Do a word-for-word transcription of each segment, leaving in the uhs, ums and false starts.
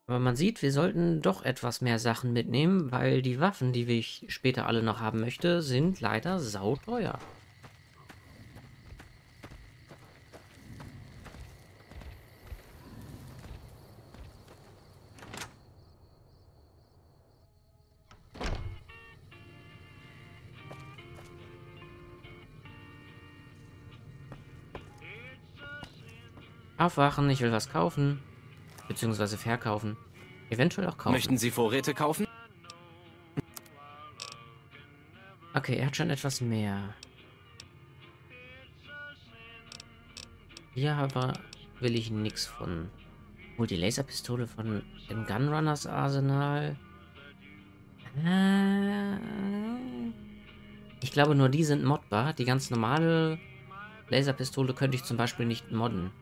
Aber man sieht, wir sollten doch etwas mehr Sachen mitnehmen, weil die Waffen, die ich später alle noch haben möchte, sind leider sauteuer. Aufwachen, ich will was kaufen. Beziehungsweise verkaufen. Eventuell auch kaufen. Möchten Sie Vorräte kaufen? Okay, er hat schon etwas mehr. Hier aber will ich nichts von. Hol die Laserpistole von dem Gunrunners Arsenal. Äh, ich glaube, nur die sind modbar. Die ganz normale Laserpistole könnte ich zum Beispiel nicht modden.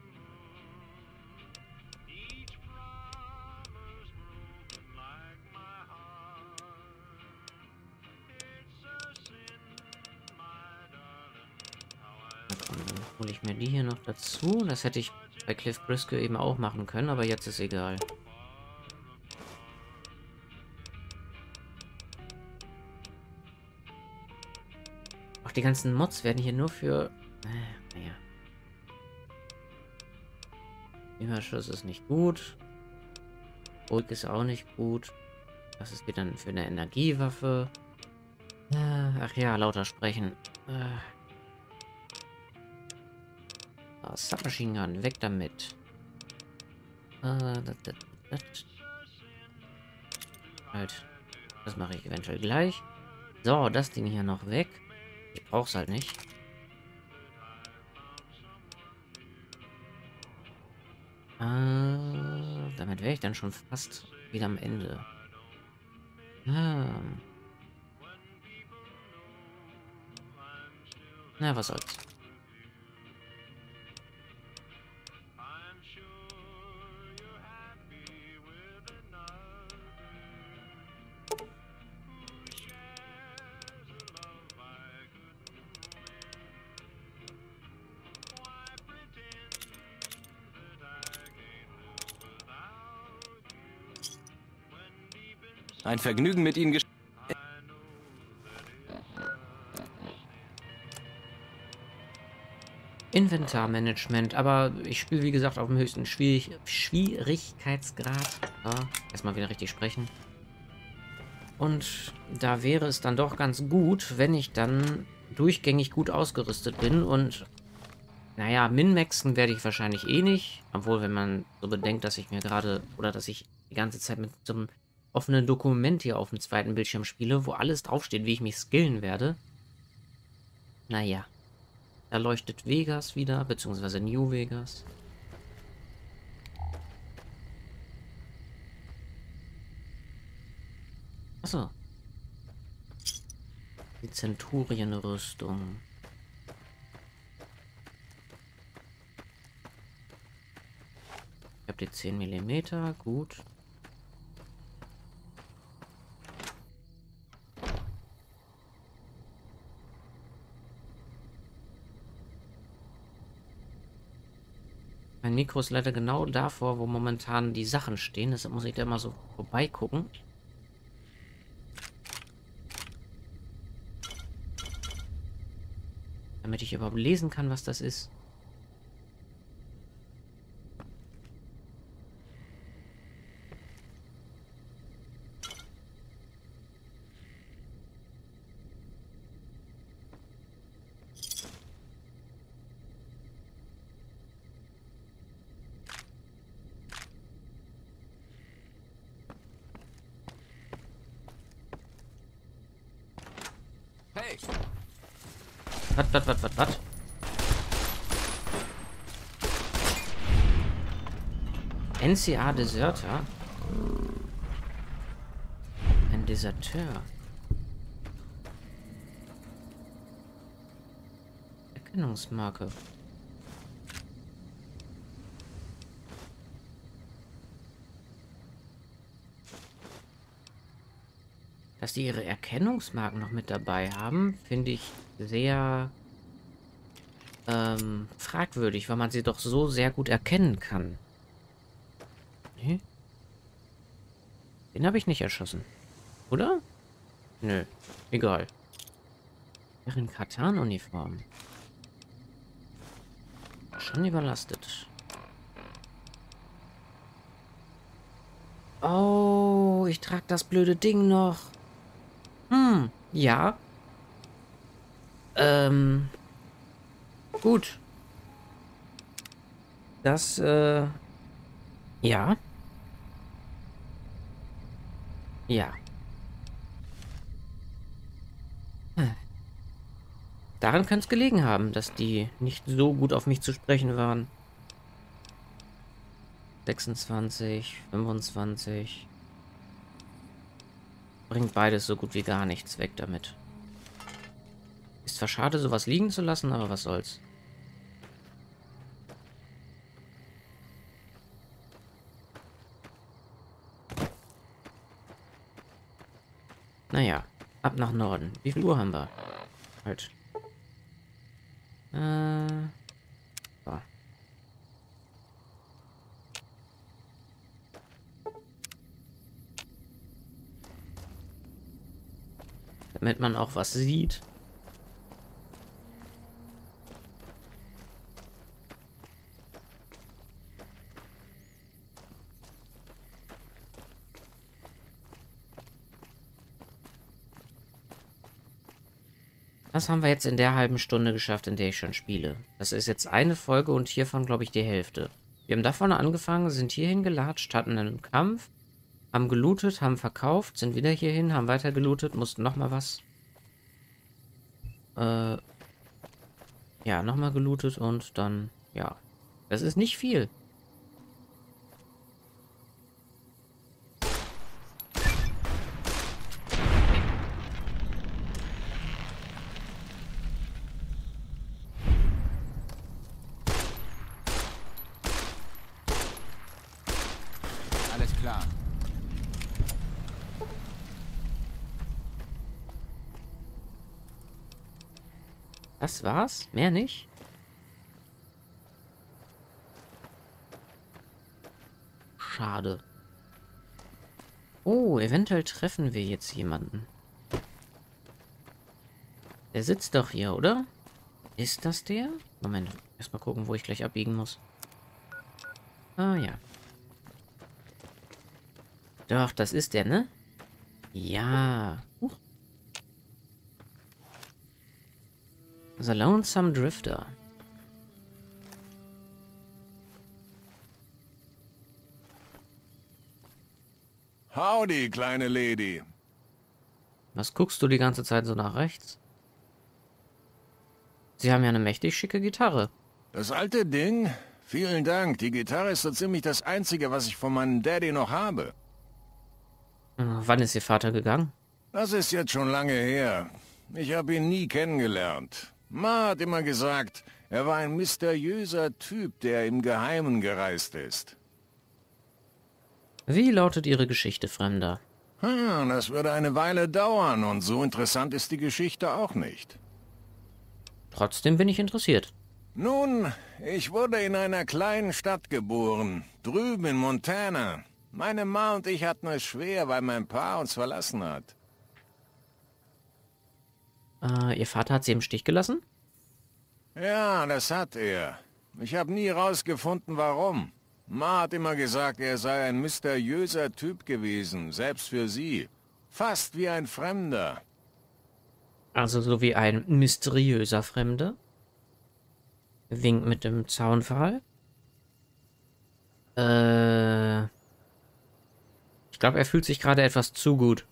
Dann hole ich mir die hier noch dazu. Das hätte ich bei Cliff Briscoe eben auch machen können, aber jetzt ist egal. Auch die ganzen Mods werden hier nur für... Äh, naja. Überschuss ist nicht gut. Ruhig ist auch nicht gut. Was ist hier dann für eine Energiewaffe? Äh, ach ja, lauter sprechen. Äh. Ah, Submachine Gun, weg damit. Äh, das, das, das. Halt. Das mache ich eventuell gleich. So, das Ding hier noch weg. Ich brauch's halt nicht. Äh, damit wäre ich dann schon fast wieder am Ende. Ah. Na, was soll's. Ein Vergnügen mit Ihnen gesch... Inventarmanagement, aber ich spiele wie gesagt auf dem höchsten Schwierig Schwierigkeitsgrad. Ja, erstmal wieder richtig sprechen. Und da wäre es dann doch ganz gut, wenn ich dann durchgängig gut ausgerüstet bin und naja, min-maxen werde ich wahrscheinlich eh nicht. Obwohl, wenn man so bedenkt, dass ich mir gerade oder dass ich die ganze Zeit mit so einem offenen Dokument hier auf dem zweiten Bildschirm spiele, wo alles draufsteht, wie ich mich skillen werde. Naja. Da leuchtet Vegas wieder, beziehungsweise New Vegas. Achso. Die Zenturien-Rüstung. Ich habe die zehn Millimeter, gut. Mein Mikro ist leider genau davor, wo momentan die Sachen stehen. Deshalb muss ich da immer so vorbeigucken. Damit ich überhaupt lesen kann, was das ist. Hey! Was, was, was, was, was? N C A Deserter? Ein Deserteur. Erkennungsmarke. Dass die ihre Erkennungsmarken noch mit dabei haben, finde ich sehr ähm, fragwürdig, weil man sie doch so sehr gut erkennen kann. Nee? Den habe ich nicht erschossen. Oder? Nö. Egal. Deren Katan-Uniform. Schon überlastet. Oh, ich trage das blöde Ding noch. Hm, ja. Ähm. Gut. Das, äh. Ja. Ja. Hm. Daran könnte es gelegen haben, dass die nicht so gut auf mich zu sprechen waren. sechsundzwanzig, fünfundzwanzig. Bringt beides so gut wie gar nichts weg damit. Ist zwar schade, sowas liegen zu lassen, aber was soll's. Naja, ab nach Norden. Wie viel Uhr haben wir? Halt. Äh. So. Damit man auch was sieht. Was haben wir jetzt in der halben Stunde geschafft, in der ich schon spiele? Das ist jetzt eine Folge und hiervon, glaube ich, die Hälfte. Wir haben da vorne angefangen, sind hierhin gelatscht, hatten einen Kampf, haben gelootet, haben verkauft, sind wieder hierhin, haben weiter gelootet, mussten nochmal was. Äh, ja, nochmal gelootet und dann, ja. Das ist nicht viel. Alles klar. Das war's? Mehr nicht? Schade. Oh, eventuell treffen wir jetzt jemanden. Der sitzt doch hier, oder? Ist das der? Moment, erstmal gucken, wo ich gleich abbiegen muss. Ah, ja. Doch, das ist der, ne? Ja. Huch. The Lonesome Drifter. Howdy, kleine Lady. Was guckst du die ganze Zeit so nach rechts? Sie haben ja eine mächtig schicke Gitarre. Das alte Ding? Vielen Dank. Die Gitarre ist so ziemlich das Einzige, was ich von meinem Daddy noch habe. Äh, Wann ist Ihr Vater gegangen? Das ist jetzt schon lange her. Ich habe ihn nie kennengelernt. Ma hat immer gesagt, er war ein mysteriöser Typ, der im Geheimen gereist ist. Wie lautet Ihre Geschichte, Fremder? Hm, das würde eine Weile dauern und so interessant ist die Geschichte auch nicht. Trotzdem bin ich interessiert. Nun, ich wurde in einer kleinen Stadt geboren, drüben in Montana. Meine Ma und ich hatten es schwer, weil mein Pa uns verlassen hat. Äh, Ihr Vater hat Sie im Stich gelassen? Ja, das hat er. Ich habe nie rausgefunden, warum. Ma hat immer gesagt, er sei ein mysteriöser Typ gewesen, selbst für sie. Fast wie ein Fremder. Also so wie ein mysteriöser Fremder. Winkt mit dem Zaunpfahl. Äh... Ich glaube, er fühlt sich gerade etwas zu gut.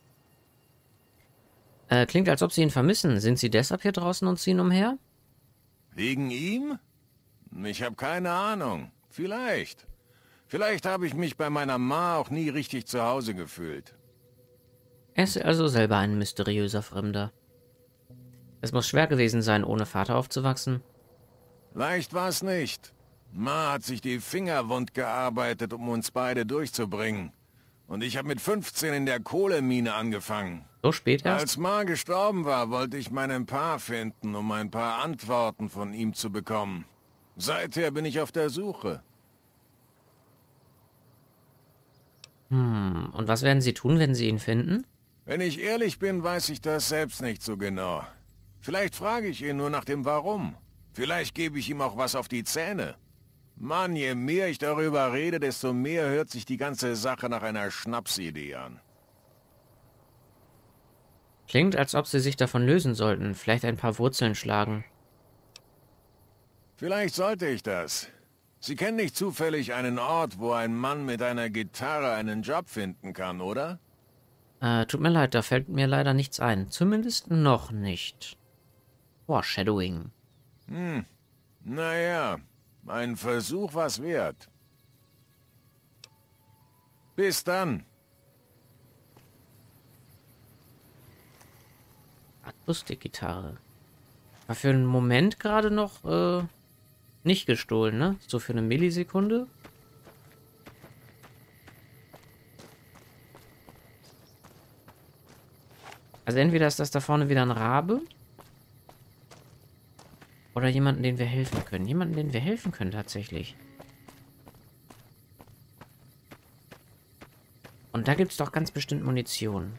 Äh, klingt, als ob Sie ihn vermissen. Sind Sie deshalb hier draußen und ziehen umher? Wegen ihm? Ich habe keine Ahnung. Vielleicht. Vielleicht habe ich mich bei meiner Ma auch nie richtig zu Hause gefühlt. Er ist also selber ein mysteriöser Fremder. Es muss schwer gewesen sein, ohne Vater aufzuwachsen. Leicht war es nicht. Ma hat sich die Finger wund gearbeitet, um uns beide durchzubringen. Und ich habe mit fünfzehn in der Kohlemine angefangen. So spät erst? Als Ma gestorben war, wollte ich meinen Pa finden, um ein paar Antworten von ihm zu bekommen. Seither bin ich auf der Suche. Hm, und was werden Sie tun, wenn Sie ihn finden? Wenn ich ehrlich bin, weiß ich das selbst nicht so genau. Vielleicht frage ich ihn nur nach dem Warum. Vielleicht gebe ich ihm auch was auf die Zähne. Mann, je mehr ich darüber rede, desto mehr hört sich die ganze Sache nach einer Schnapsidee an. Klingt, als ob Sie sich davon lösen sollten. Vielleicht ein paar Wurzeln schlagen. Vielleicht sollte ich das. Sie kennen nicht zufällig einen Ort, wo ein Mann mit einer Gitarre einen Job finden kann, oder? Äh, tut mir leid, da fällt mir leider nichts ein. Zumindest noch nicht. Foreshadowing. Hm, naja, ein Versuch war's wert. Bis dann. Akustikgitarre. War für einen Moment gerade noch äh, nicht gestohlen, ne? So für eine Millisekunde. Also entweder ist das da vorne wieder ein Rabe. Oder jemanden, den wir helfen können. Jemanden, den wir helfen können tatsächlich. Und da gibt es doch ganz bestimmt Munition.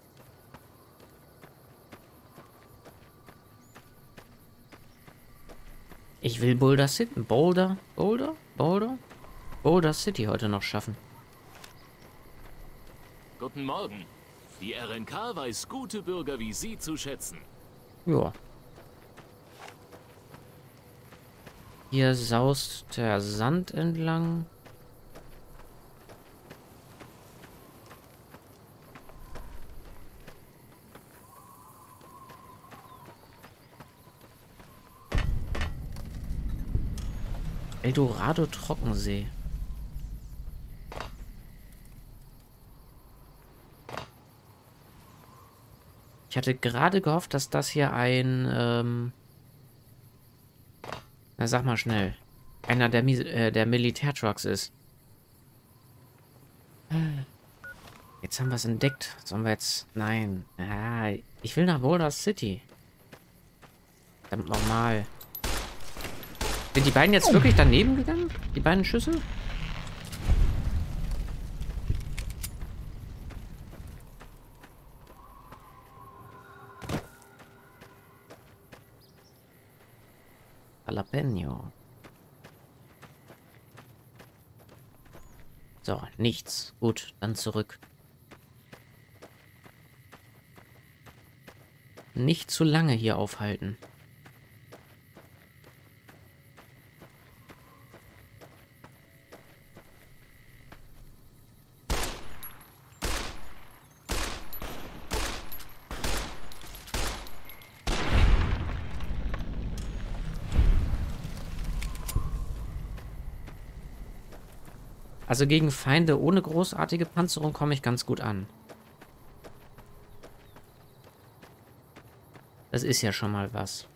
Ich will Boulder City. Boulder? Boulder? Boulder? Boulder City heute noch schaffen. Guten Morgen. Die R N K weiß gute Bürger wie Sie zu schätzen. Ja. Hier saust der Sand entlang. Eldorado Trockensee. Ich hatte gerade gehofft, dass das hier ein, ähm na sag mal schnell, einer der, Mi äh, der Militärtrucks ist. Jetzt haben wir es entdeckt. Sollen wir jetzt... Nein. Ah, ich will nach Boulder City. Verdammt nochmal. Sind die beiden jetzt wirklich daneben gegangen? Die beiden Schüsse? Jalapeno. So, nichts. Gut, dann zurück. Nicht zu lange hier aufhalten. Also gegen Feinde ohne großartige Panzerung komme ich ganz gut an. Das ist ja schon mal was.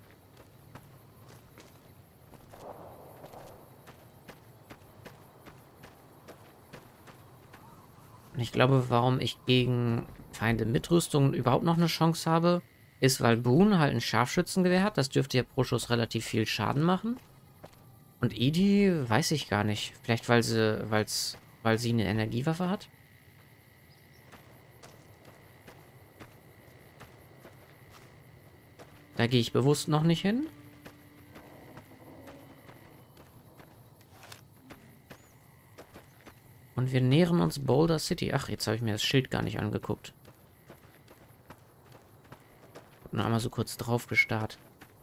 Und ich glaube, warum ich gegen Feinde mit Rüstung überhaupt noch eine Chance habe, ist, weil Boone halt ein Scharfschützengewehr hat. Das dürfte ja pro Schuss relativ viel Schaden machen. Und Edie weiß ich gar nicht. Vielleicht, weil sie, weil's, weil sie eine Energiewaffe hat? Da gehe ich bewusst noch nicht hin. Und wir nähern uns Boulder City. Ach, jetzt habe ich mir das Schild gar nicht angeguckt. Hab nur einmal so kurz drauf gestarrt.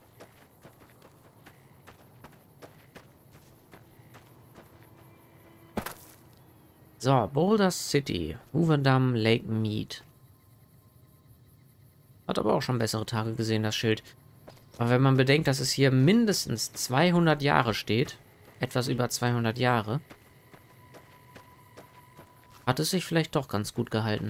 So, Boulder City. Hooverdam Lake Mead. Hat aber auch schon bessere Tage gesehen, das Schild. Aber wenn man bedenkt, dass es hier mindestens zweihundert Jahre steht, etwas über zweihundert Jahre, hat es sich vielleicht doch ganz gut gehalten.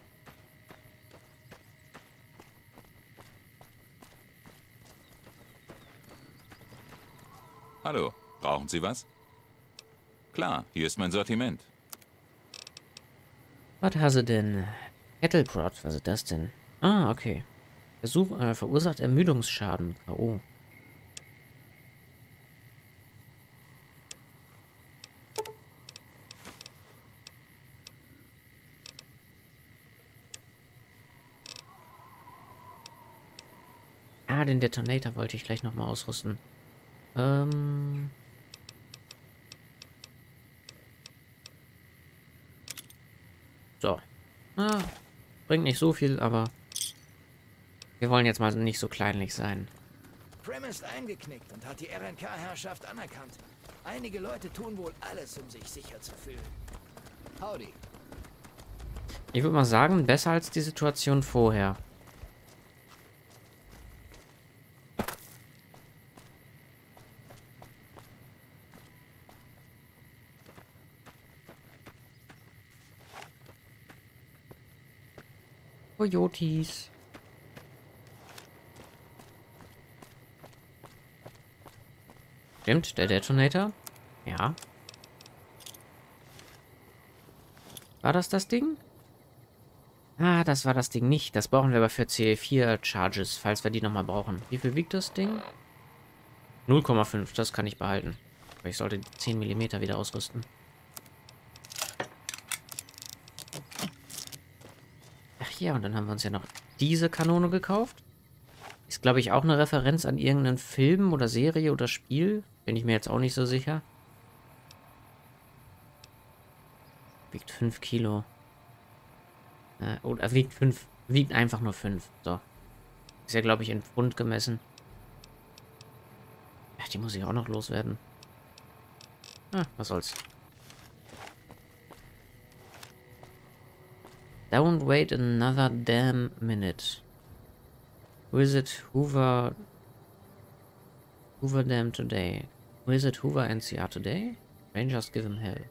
Hallo, brauchen Sie was? Klar, hier ist mein Sortiment. Was hast du denn? Kettleprod, was ist das denn? Ah, okay. Versuch, äh, verursacht Ermüdungsschaden. K O. Ah, den Detonator wollte ich gleich nochmal ausrüsten. Ähm... So. Ah, bringt nicht so viel, aber wir wollen jetzt mal nicht so kleinlich sein. Prim ist eingeknickt und hat die R N K-Herrschaft anerkannt. Einige Leute tun wohl alles, um sich sicher zu fühlen. Howdy. Ich würde mal sagen, besser als die Situation vorher. Coyotes. Stimmt, der Detonator? Ja. War das das Ding? Ah, das war das Ding nicht. Das brauchen wir aber für C vier Charges, falls wir die nochmal brauchen. Wie viel wiegt das Ding? null Komma fünf, das kann ich behalten. Aber ich sollte die zehn Millimeter wieder ausrüsten. Ach ja, und dann haben wir uns ja noch diese Kanone gekauft. Ist, glaube ich, auch eine Referenz an irgendeinen Film oder Serie oder Spiel. Bin ich mir jetzt auch nicht so sicher. Wiegt fünf Kilo. Äh, oder wiegt fünf. Wiegt einfach nur fünf. So. Ist ja, glaube ich, in Pfund gemessen. Ja, die muss ich auch noch loswerden. Ah, was soll's. Don't wait another damn minute. Visit Hoover... Hoover Dam today. Visit Hoover N C R today? Rangers give him hell.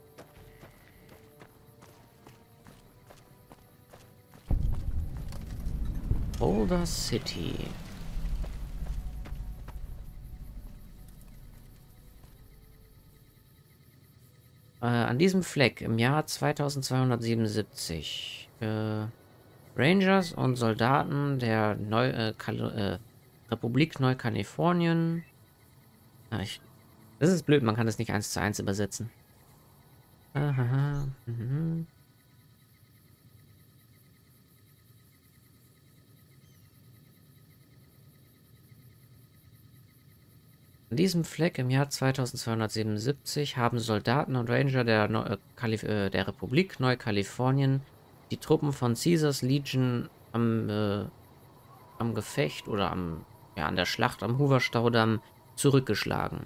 Boulder City. Äh, an diesem Fleck im Jahr zweitausendzweihundertsiebenundsiebzig äh, Rangers und Soldaten der Neu äh, äh, Republik Neukalifornien. Ah, ich, das ist blöd, man kann das nicht eins zu eins übersetzen. Aha, mhm. An diesem Fleck im Jahr zweitausendzweihundertsiebenundsiebzig haben Soldaten und Ranger der, Neu äh, Kalif äh, der Republik Neukalifornien die Truppen von Caesars Legion am, äh, am Gefecht oder am, ja, an der Schlacht am Hoover-Staudamm zurückgeschlagen.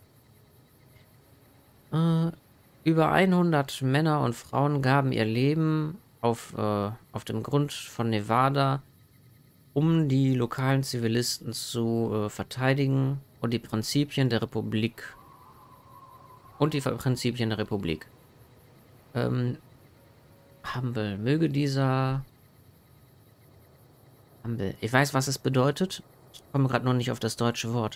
Äh, über hundert Männer und Frauen gaben ihr Leben auf, äh, auf dem Grund von Nevada, um die lokalen Zivilisten zu äh, verteidigen und die Prinzipien der Republik und die Prinzipien der Republik. Ähm, Humble, möge dieser Humble, ich weiß, was es bedeutet. Ich komme gerade noch nicht auf das deutsche Wort.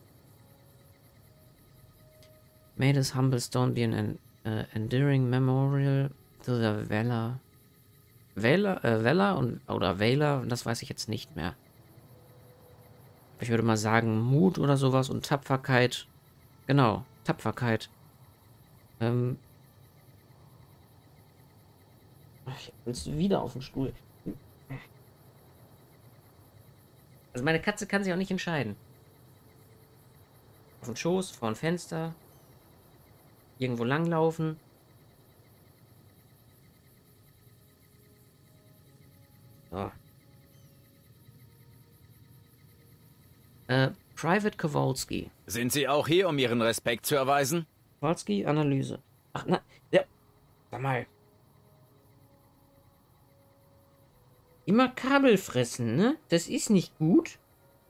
May this humble stone be an uh, enduring memorial to the Valor. Valor, äh, Valor und, oder Valor, das weiß ich jetzt nicht mehr. Ich würde mal sagen, Mut oder sowas und Tapferkeit. Genau, Tapferkeit. Ähm. Ich willst du wieder auf den Stuhl? Also meine Katze kann sich auch nicht entscheiden. Auf den Schoß, vor ein Fenster. Irgendwo langlaufen. So. Äh, Private Kowalski. Sind Sie auch hier, um Ihren Respekt zu erweisen? Kowalski, Analyse. Ach, na, ja. Sag mal. Immer Kabel fressen, ne? Das ist nicht gut.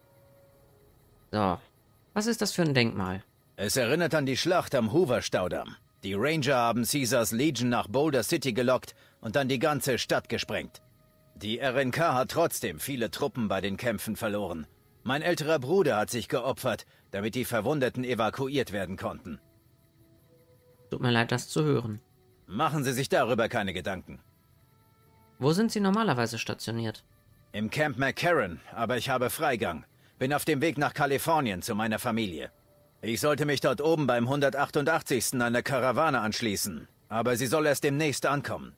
So. Was ist das für ein Denkmal? Es erinnert an die Schlacht am Hoover-Staudamm. Die Ranger haben Caesars Legion nach Boulder City gelockt und dann die ganze Stadt gesprengt. Die R N K hat trotzdem viele Truppen bei den Kämpfen verloren. Mein älterer Bruder hat sich geopfert, damit die Verwundeten evakuiert werden konnten. Tut mir leid, das zu hören. Machen Sie sich darüber keine Gedanken. Wo sind Sie normalerweise stationiert? Im Camp McCarran, aber ich habe Freigang. Bin auf dem Weg nach Kalifornien zu meiner Familie. Ich sollte mich dort oben beim hundertachtundachtzigsten einer Karawane anschließen, aber sie soll erst demnächst ankommen.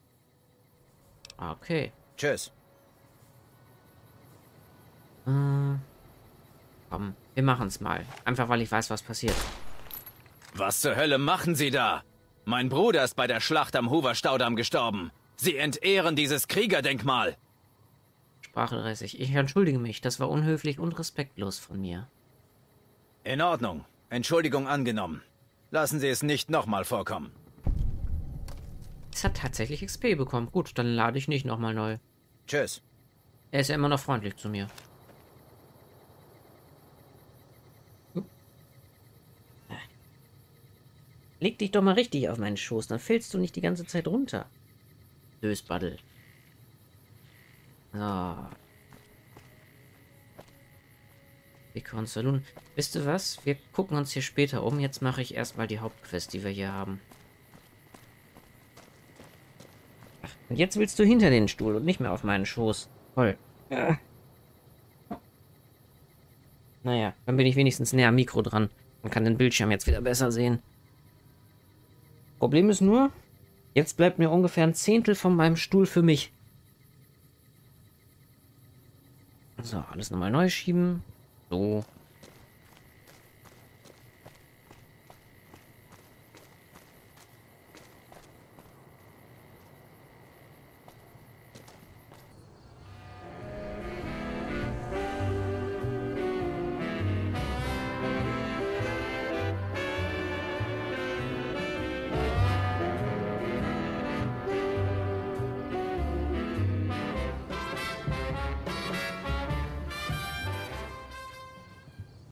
Okay. Tschüss. Äh, Komm, wir machen es mal. Einfach, weil ich weiß, was passiert. Was zur Hölle machen Sie da? Mein Bruder ist bei der Schlacht am Hoover-Staudamm gestorben. Sie entehren dieses Kriegerdenkmal. Sprachlässig. Ich entschuldige mich. Das war unhöflich und respektlos von mir. In Ordnung. Entschuldigung angenommen. Lassen Sie es nicht nochmal vorkommen. Es hat tatsächlich X P bekommen. Gut, dann lade ich nicht nochmal neu. Tschüss. Er ist ja immer noch freundlich zu mir. Leg dich doch mal richtig auf meinen Schoß, dann fällst du nicht die ganze Zeit runter. Dösbaddel. So. Bicon Saloon. Wisst ihr was? Wir gucken uns hier später um. Jetzt mache ich erstmal die Hauptquest, die wir hier haben. Ach, und jetzt willst du hinter den Stuhl und nicht mehr auf meinen Schoß. Toll. Ja. Naja, dann bin ich wenigstens näher am Mikro dran und kann den Bildschirm jetzt wieder besser sehen. Problem ist nur, jetzt bleibt mir ungefähr ein Zehntel von meinem Stuhl für mich. So, alles nochmal neu schieben. So,